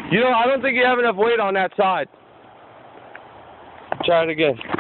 You know, I don't think you have enough weight on that side. Try it again.